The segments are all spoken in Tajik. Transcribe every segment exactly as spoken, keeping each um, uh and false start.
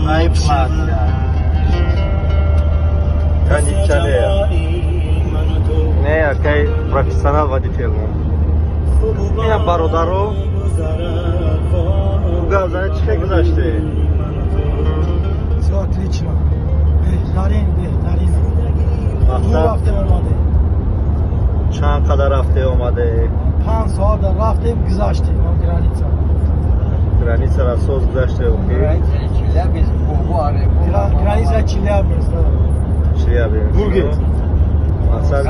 ай плас кондиционер не окей профессионал водитель я бародару газа чек гузаште все отлично бехтарин бехтарин вақта чанд қадар рафте омаде панҷ соат рафтем гузаштем граница границаро соз гузаште граница Челябинск Челябинск Бургет мақсад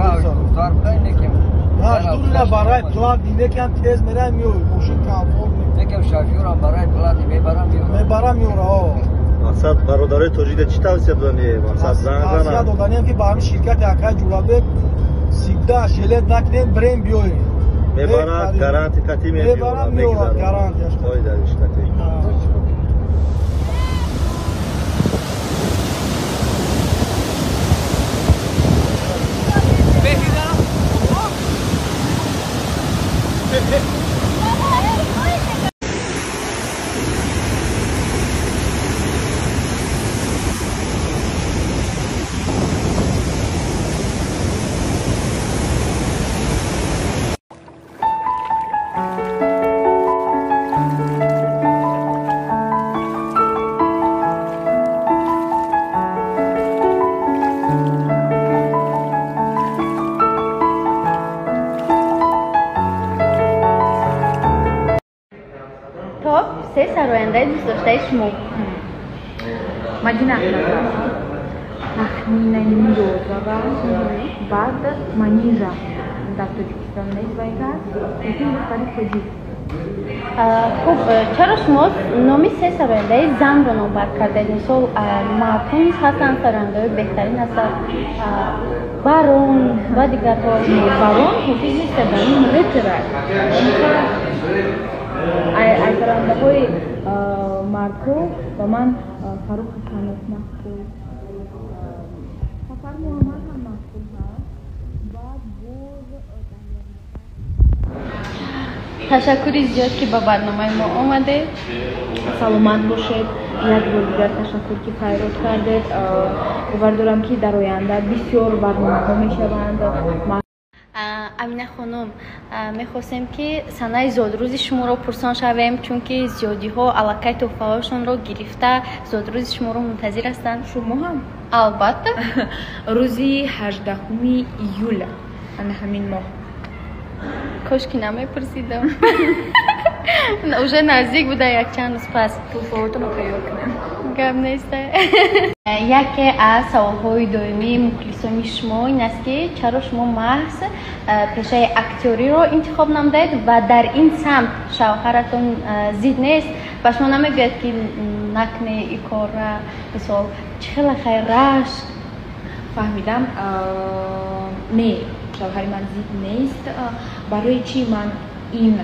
машина барои план динекам тез мерам ё мошин комфорт некам шофёрам барои план мебарам ё мебарам ёра мақсад бародари тоҷида чӣ тавсия додани мақсад занг зана тавсия доданем ки ба ҳамин ширкати акай ҷулабек сида жилет накунем бирем биёем мебарад гаранти кати мебарам меёрад гарантияш қоидаиш кати топ се сарояндаи дӯстдоштаи шумо. Мадина Ахмадова. Тахмина Мирозова. Баъд Манижа. Дар Тоҷикистон мезбайгад. Ин духтари хоҷӣ. Хуб, чаро шумо номи се сарояндаи занро номбар кардед? Мисол Маркун ҳастанд сарояндаи беҳтарин ҳастанд. Барон ва дигарҳо. Барон ҳофиз нестад, ин рэперак. Аз сарояндаҳои марку ба ман Фарух Хасанов махкул, Сафар Муҳаммад ҳам махкул ҳаст. Баъд боз ташаккури зиёд ки ба барномаи мо омадед. Саломат бошед. Як бор дигар ташаккур ки хайрот кардед. Бовар дорам ки дар оянда бисёр барномаҳо мешаванд. амина хонум, мехостем ки санаи зодрӯзи шуморо пурсон шавем, чунки зиёдиҳо аллакай тӯҳфаҳоашонро гирифта зодрӯзи шуморо мунтазир ҳастанд. Шумо ҳам? Албатта. Рӯзи ҳаждаҳуми июл ана ҳамин моҳ. кошки намепурсидам. уже наздик буда якчанд рӯз пас. Тӯҳфаҳотро тайёр кунем. гап неста. яке аз саволҳои доимии мухлисони шумо ин аст ки чаро шумо маҳз пешаи актёриро интихоб намудаед ва дар ин самт шавҳаратон зид нест? ба шумо намегӯяд ки накне и корра, мисол чихела хай рашк? Фаҳмидам. Не, шавҳари ман зид нест. Барои чӣ ман ин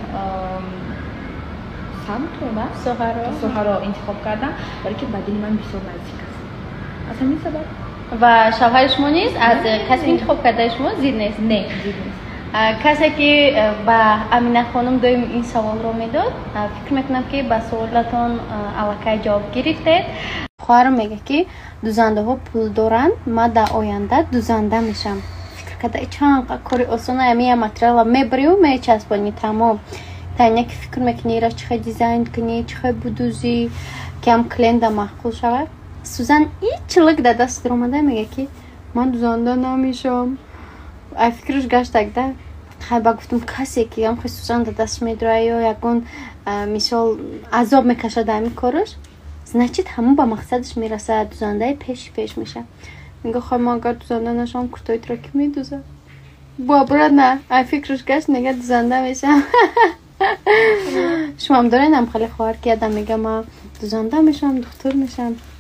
самтро ба соҳаро интихоб кардам? Барои ки ба дили ман бисёр наздик аст. аз ҳамин сабаб. ва шавҳари шумо низ аз касби интихоб кардаи шумо зид нест? Не, зид нест. касе ки ба амина хонум доим ин саволро медод, фикр мекунам ки ба саволатон аллакай ҷавоб гирифтед. хоҳарам мегӯяд ки дузандаҳо пул доранд, ман дар оянда дузанда мешам. фикр кардаи чанд кори осона амия материала мебарию мечаспони тамом. таъйне ки фикр мекунӣ ира чихе дизайн кунӣ, чихе будӯзӣ ки ҳам клиента маҳқул шавад. Сузан ичлик да даст омада мега ки ман дузанда намешам. ай фикраш гаштагда хай ба гуфтам касе ки ам хой Сузан да даст медра ё ягон мисол азоб мекашад ами кораш, значит ҳамон ба мақсадаш мерасад, дузандаи пеши пеш меша. мега хой ман агар дузанда нашам куртоитро ки медузад. бобра на ай фикраш гашт нега дузанда мешам. шумам дорен ам хали хоҳар ки ядам мега ма дузанда мешам, духтур мешам.